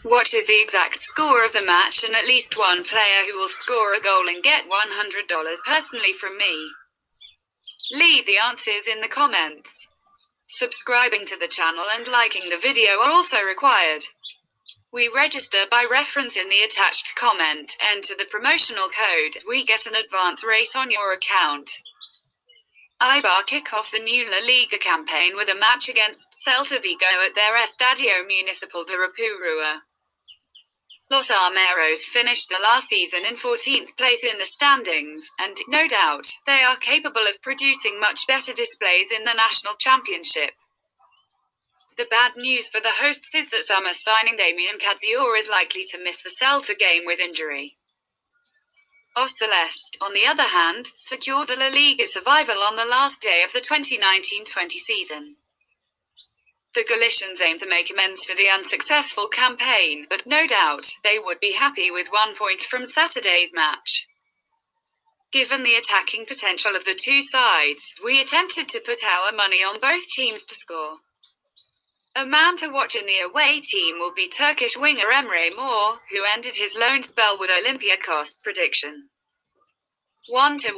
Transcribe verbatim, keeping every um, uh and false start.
What is the exact score of the match and at least one player who will score a goal and get one hundred dollars personally from me? Leave the answers in the comments. Subscribing to the channel and liking the video are also required. We register by reference in the attached comment. Enter the promotional code. We get an advance rate on your account. Eibar kick off the new La Liga campaign with a match against Celta Vigo at their Estadio Municipal de Rapurua. Los Armeros finished the last season in fourteenth place in the standings, and, no doubt, they are capable of producing much better displays in the national championship. The bad news for the hosts is that summer signing Damian Cazorla is likely to miss the Celta game with injury. Os Celeste, on the other hand, secured the La Liga survival on the last day of the twenty nineteen twenty season. The Galicians aim to make amends for the unsuccessful campaign, but no doubt, they would be happy with one point from Saturday's match. Given the attacking potential of the two sides, we attempted to put our money on both teams to score. A man to watch in the away team will be Turkish winger Emre Mor, who ended his loan spell with Olympiacos. Prediction: one to